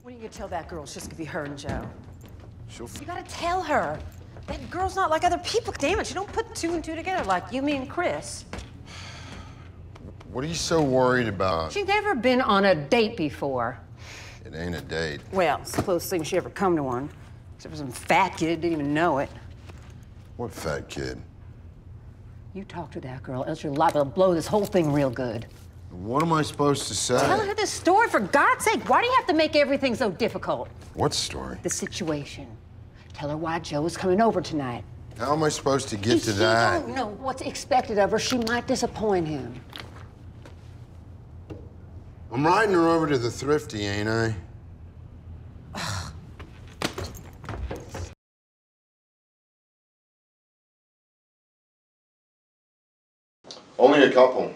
When are you gonna tell that girl it's just gonna be her and Joe? You gotta tell her. That girl's not like other people. Damn it, you don't put two and two together like you, me, and Chris. What are you so worried about? She's never been on a date before. It ain't a date. Well, it's the closest thing she ever come to one. Except for some fat kid didn't even know it. What fat kid? You talk to that girl, else you're liable to blow this whole thing real good. What am I supposed to say? Tell her the story, for God's sake. Why do you have to make everything so difficult? What story? The situation. Tell her why Joe is coming over tonight. How am I supposed to get to If that? she don't know what's expected of her, she might disappoint him. I'm riding her over to the Thrifty, ain't I? Only a couple.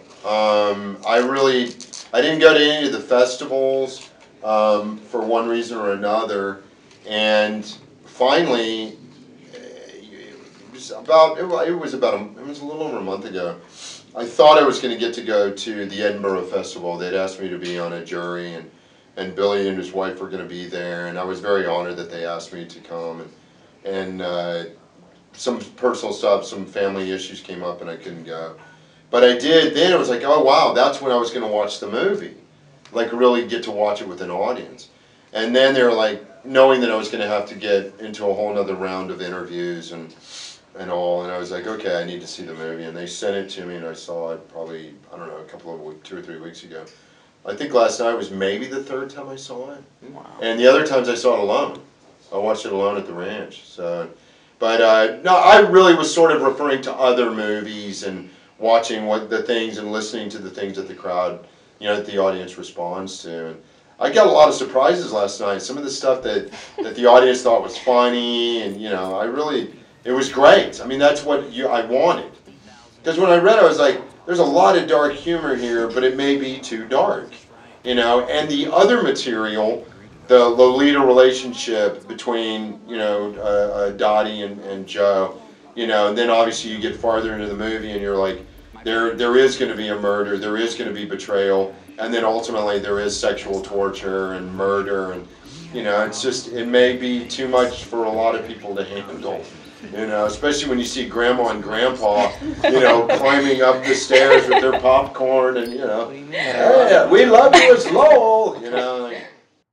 I didn't go to any of the festivals for one reason or another, and finally, it was a little over a month ago. I thought I was going to get to go to the Edinburgh Festival. They'd asked me to be on a jury, and Billy and his wife were going to be there, and I was very honored that they asked me to come. And some personal stuff, some family issues came up, and I couldn't go. But I did. Then it was like, oh wow, that's when I was going to watch the movie, like really get to watch it with an audience. And then they were like, knowing that I was going to have to get into a whole other round of interviews and all, and I was like, okay, I need to see the movie. And they sent it to me, and I saw it probably, I don't know, 2 or 3 weeks ago. I think last night was maybe the third time I saw it. Wow. And the other times I saw it alone. I watched it alone at the ranch. So, but no, I really was sort of referring to other movies and watching what the things and listening to the things that the crowd, that the audience responds to. And I got a lot of surprises last night. Some of the stuff that the audience thought was funny, and it was great. I mean, that's what I wanted. Because when I read it, I was like, there's a lot of dark humor here, but it may be too dark, And the other material, the Lolita relationship between, Dottie and Joe, and then obviously you get farther into the movie and you're like, there is going to be a murder, there is going to be betrayal, and then ultimately there is sexual torture and murder, and it's just, it may be too much for a lot of people to handle, especially when you see Grandma and Grandpa, climbing up the stairs with their popcorn and, hey, we love you as Lowell, like,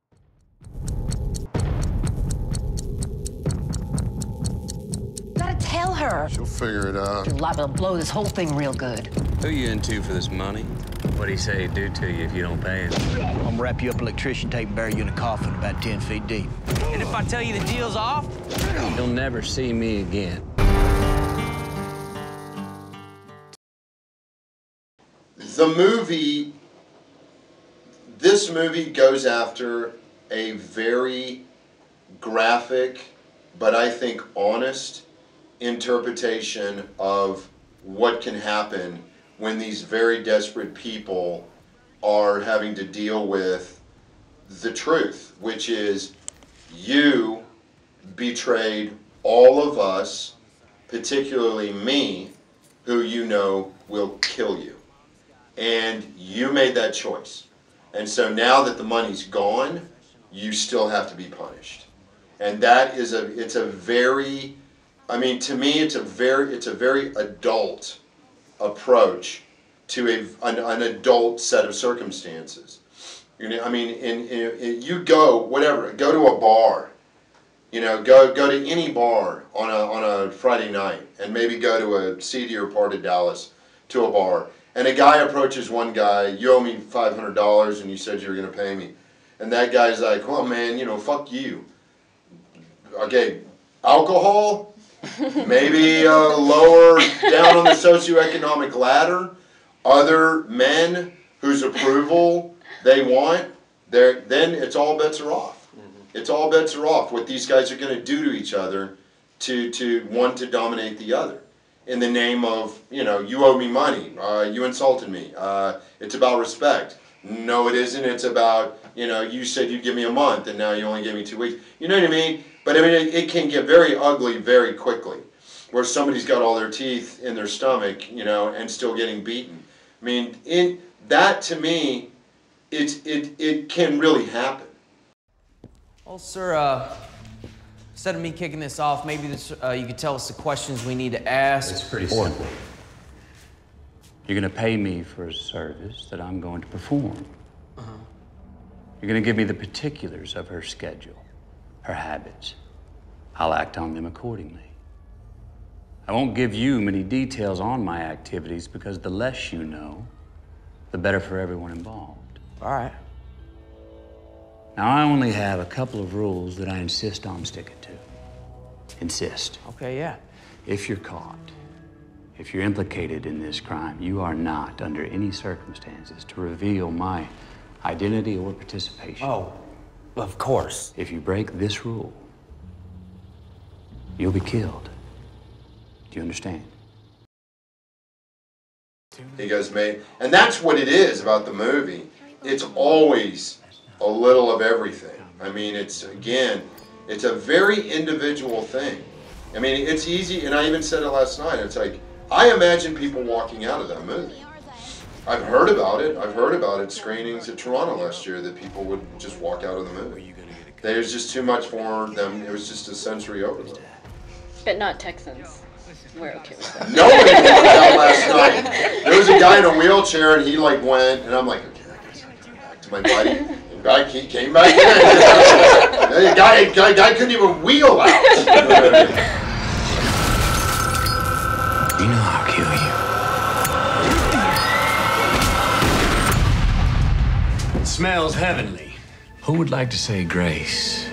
Tell her. she'll figure it out. You're liable to blow this whole thing real good. Who you into for this money? What'd he say he'd do to you if you don't pay him? I'm gonna wrap you up electrician tape and bury you in a coffin about 10 feet deep. And if I tell you the deal's off, you'll never see me again. This movie goes after a very graphic, but I think honest interpretation of what can happen when these very desperate people are having to deal with the truth, which is you betrayed all of us, particularly me, who will kill you. And you made that choice. And so now that the money's gone, you still have to be punished. And that is to me, it's a very adult approach to an adult set of circumstances. You go to a bar, go to any bar on a Friday night, and maybe go to a seedier part of Dallas to a bar, and a guy approaches one guy, you owe me $500, and you said you were going to pay me, and that guy's like, well, man, fuck you. Okay, alcohol, maybe lower down on the socioeconomic ladder, other men whose approval they want, then it's all bets are off. It's all bets are off. What these guys are going to do to each other to one to dominate the other. In the name of, you owe me money, you insulted me, it's about respect. No, it isn't. It's about, you said you'd give me a month and now you only gave me 2 weeks. You know what I mean? But it can get very ugly very quickly, where somebody's got all their teeth in their stomach, and still getting beaten. I mean, that to me, it can really happen. Well, sir, instead of me kicking this off, maybe you could tell us the questions we need to ask. It's pretty simple. You're gonna pay me for a service that I'm going to perform. You're gonna give me the particulars of her schedule, her habits. I'll act on them accordingly. I won't give you many details on my activities because the less you know, the better for everyone involved. All right. Now, I only have a couple of rules that I insist on sticking to. Insist. Okay, yeah. If you're caught, if you're implicated in this crime, you are not, under any circumstances, to reveal my identity or participation. Oh, of course. If you break this rule, you'll be killed. Do you understand? He goes, mate, and that's what it is about the movie. It's always a little of everything. I mean, it's a very individual thing. I mean, it's easy, and I even said it last night. It's like, I imagine people walking out of that movie. I've heard about it. I've heard about it screenings at Toronto last year that people would just walk out of the movie. There's just too much for them. It was just a sensory overload. But not Texans. We're okay with that. Nobody walked out last night. There was a guy in a wheelchair, and he like went, and I'm like, okay, I guess I can go back to my buddy. He came back in. The guy couldn't even wheel out. You know I'll kill you. It smells heavenly. Who would like to say grace